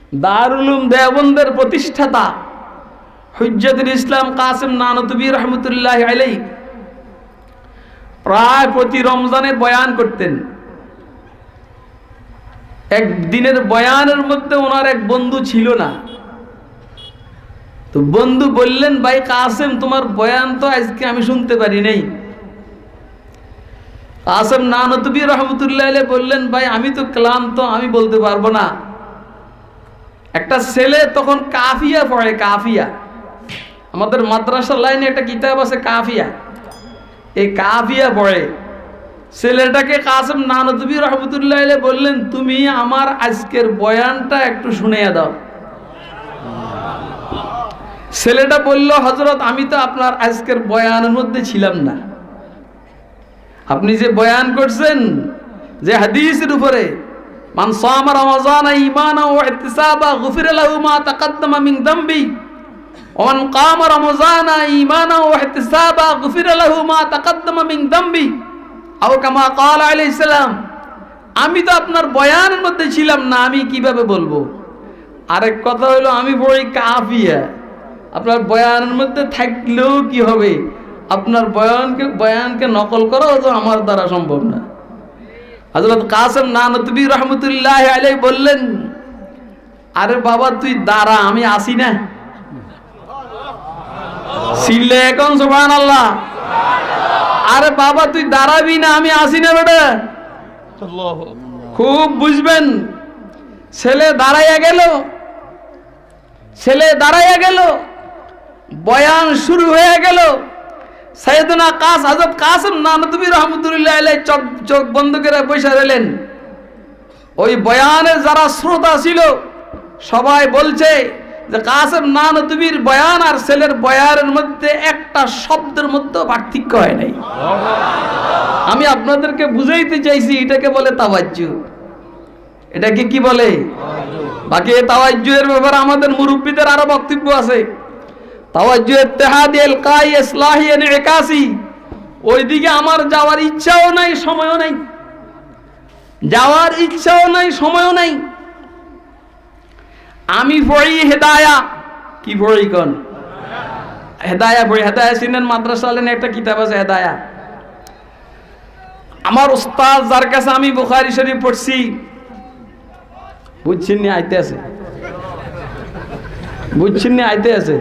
দারুল উলুম দেওবন্দের প্রতিষ্ঠাতা হুজ্জাতুল ইসলাম কাসেম নানতুবি রহমতুল্লাহি আলাইহি প্রায় প্রতি রমজানে বয়ান করতেন। একদিনের বয়ানের মধ্যে ওনার এক বন্ধু ছিল না, তো বন্ধু বললেন, ভাই কাসেম, তোমার বয়ান তো আজকে আমি শুনতে পারি নাই। কাসেম নানতুবি রহমতুল্লাহি আলাইহি বললেন, ভাই আমি তো ক্লান্ত, আমি বলতে পারবো না। একটা ছেলে তখন কাফিয়া পড়ে, কাফিয়া, আমাদের মাদ্রাসার লাইনে একটা কিতাব আছে কাফিয়া, এই কাফিয়া পড়ে। ছেলেটাকে কাসেম নানতুবি রহমতুল্লাহি আলাইহি বললেন, তুমি আমার আজকের বয়ানটা একটু শুনিয়ে দাও। ছেলেটা বলল, হযরত আমি তো আপনার আজকের বয়ানের মধ্যে ছিলাম না। আপনি যে বয়ান করছেন যে হাদিসের উপরে, মান সামা রমাযানা ঈমানান ওয়া ইহতিসাবা গুফিরা লাহু মা তাকাদ্দামা মিন যামবি ওয়া মান কামা রমাযানা ঈমানান ওয়া ইহতিসাবা গুফিরা লাহু মা তাকাদ্দামা মিন যামবি আও কামা ক্বালা আলাইহিস সালাম। আমি তো আপনার বয়ানের মধ্যে ছিলাম না, আমি কিভাবে বলবো? আরেক কথা হলো, আমি পড়ি কাফিয়া, আপনার বয়ানের মধ্যে থাকলেও কি হবে? আপনার বয়ানকে নকল করাও তো আমার দ্বারা সম্ভব না। হযরত কাসেম নানতুবি রহমতুল্লাহি আলাইহি বললেন, আরে বাবা তুই দাঁড়া, আমি আসি না। সিলে এখন সুবহানাল্লাহ। আরে বাবা তুই দাঁড়াবি না, আমি আসি না বেটা। খুব বুঝবেন। ছেলে দাঁড়াইয়া গেল, বয়ান শুরু হয়ে গেল। সাইয়েদনা হযরত কাসেম নানতুবি রহমতুল্লাহি আলাইহি চোখ বন্ধ করে বসে রইলেন। ওই বয়ানের যারা শ্রোতা ছিল সবাই বলছে যে কাসেম নানতুবির বয়ান আর ছেলের বয়ানের মধ্যে একটা শব্দের মধ্যে পার্থক্য হয় নাই। আমি আপনাদেরকে বুঝাইতে চাইছি, এটাকে বলে তাওয়াজ্জু। এটাকে কি বলে? বাকি তাওয়াজ্জুর ব্যাপারে আমাদের মুরব্বিদের আরো বক্তব্য আছে। তাওয়াজ্জু ইত্তেহাদি ইলকাই ইসলাহি ইনইকাসি, ওইদিকে আমার যাওয়ার ইচ্ছাও নাই, সময়ও নাই। যাওয়ার ইচ্ছাও নাই, সময়ও নাই। আমি পড়ি হেদায়া। কি পড়ি কোন? হেদায়া পড়ি। হেদায়া চিনেন? মাদ্রাসা লাইনে একটা কিতাব আছে হেদায়া। আমার উস্তাদ যার কাছে আমি বুখারী শরীফ পড়ছি, বুঝছেন নি? আইতে আছে, বুঝছেন নি? আইতে আছে।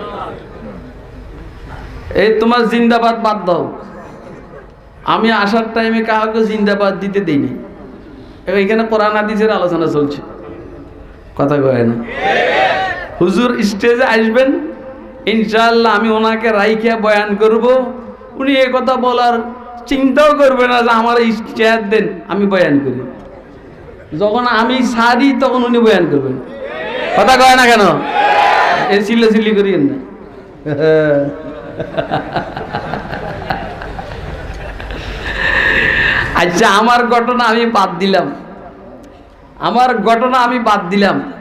এই তোমার জিন্দাবাদ বাদ দাও, আমি আসার টাইমে কাউকে জিন্দাবাদ দিতে দেইনি। এখানে কোরআন হাদিসের আলোচনা চলছে, কথা কয় না। হুজুর স্টেজে আসবেন, ইনশাআল্লাহ আমি ওনাকে রাইখিয়া বয়ান করব। উনি এই কথা বলার চিন্তাও করবে না যে আমার ইশতেহার দেন, আমি বয়ান করি। যখন আমি সারি তখন উনি বয়ান করবেন, কথা কয় না কেন? এই চিল্লাচিল্লি করিয়েন না। আচ্ছা, আমার ঘটনা আমি বাদ দিলাম।